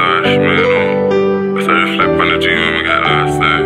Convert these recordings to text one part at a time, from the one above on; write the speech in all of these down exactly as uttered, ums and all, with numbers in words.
Gosh, man, I started reflect on the dream when we got last night.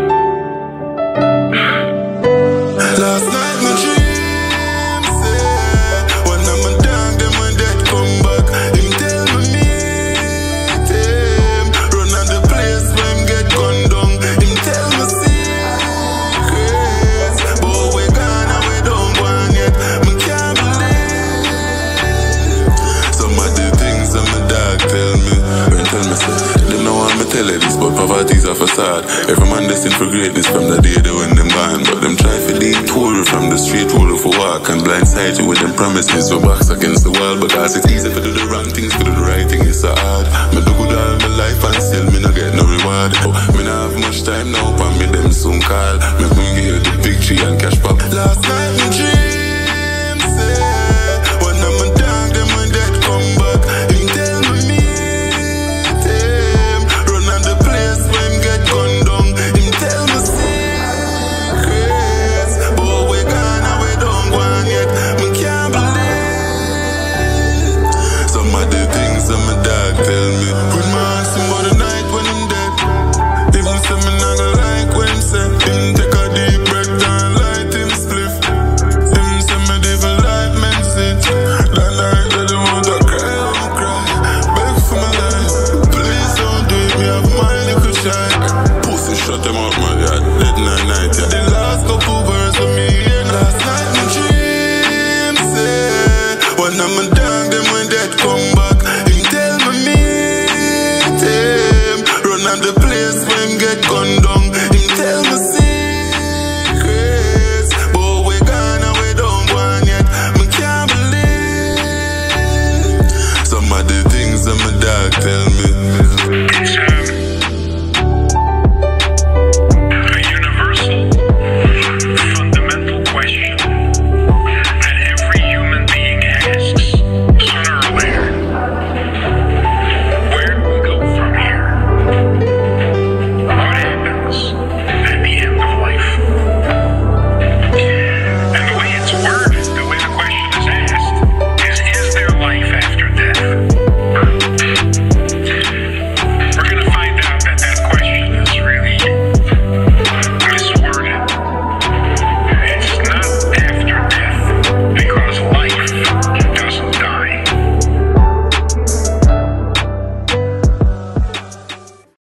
Last night my dream said, when I'm a dog, then my dad come back. Him tell me meet him, run on the place when him get gunned down. Him tell me secrets, but we gone and we don't go on yet. Me can't believe some of the things that my dog tell me. When tell me say, them know I'm a tell it this, but poverty's a facade. Every man destined for greatness from the day they when them gone, but them try for deep pull from the street, pull for walk and blindside you with them promises. So backs against the wall, because it's easy for do the wrong things, for do the right thing, it's so hard. Me do good all my life and still me no get no reward. Oh, me no have much time now, but me them soon call. Me me give you the victory and cash